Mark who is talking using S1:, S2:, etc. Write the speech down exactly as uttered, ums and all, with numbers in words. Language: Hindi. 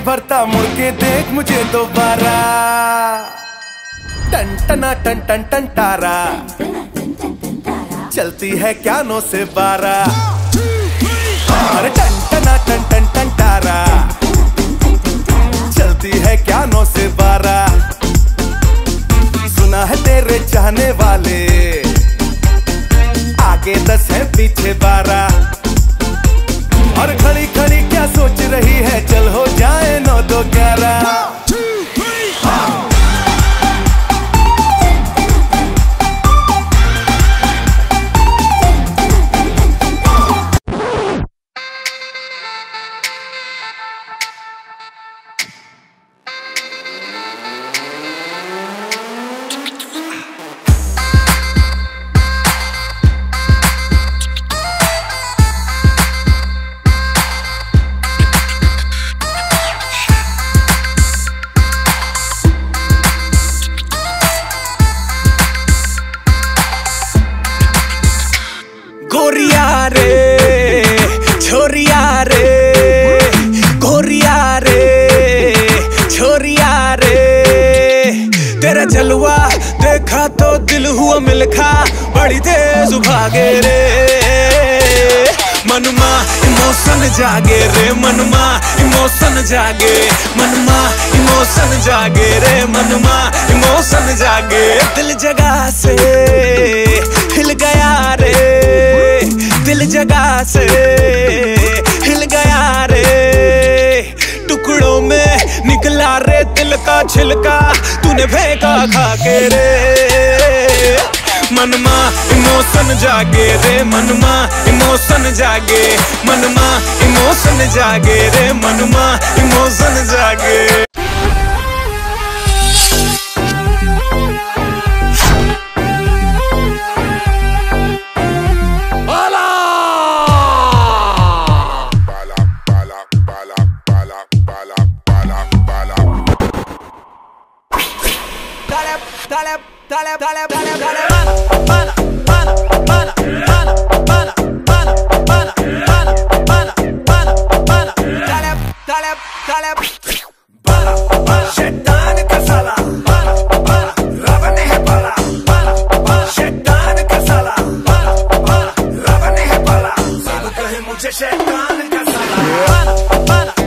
S1: भरता, मुड़ के देख मुझे दोबारा। टन टना टन टन टन तारा, चलती है क्या नौ से बारह। अरे टन टना टन टन टन तारा, चलती है क्या नौ से बारह। सुना है तेरे चाहने वाले, आगे दस है पीछे बारह। और खड़ी खड़ी क्या सोच रही है, चल हो जाए नौ दो ग्यारह।
S2: गोरिया रे छोरिया रे, गोरिया रे छोरिया रे, तेरा जलवा देखा तो दिल हुआ मिलखा, बड़ी तेज भागे रे। मनमा इमोशन जागे रे, मनमा इमोशन जागे, मनमा इमोशन जागे रे, मनमा इमोशन जागे। दिल जगह से हिल गया रे, दिल जगह से हिल गया रे। टुकड़ों में निकला रे दिल का छिलका, तूने फेंका खा के रे। मनमा इमोशन जागे रे, मनमा इमोशन जागे, मनमा इमोशन जागे रे, मनमा इमोशन जागे।
S3: Dale, dale, dale, dale, dale, pana, pana, pana, pana, pana, pana, pana, pana, pana, pana, pana, dale, dale, dale, pana, pana, शैतान का साला, pana, pana, रावण है पाला, pana, pana, शैतान का साला, pana, pana, रावण है पाला, सब कहे मुझे शैतान का साला, pana, pana।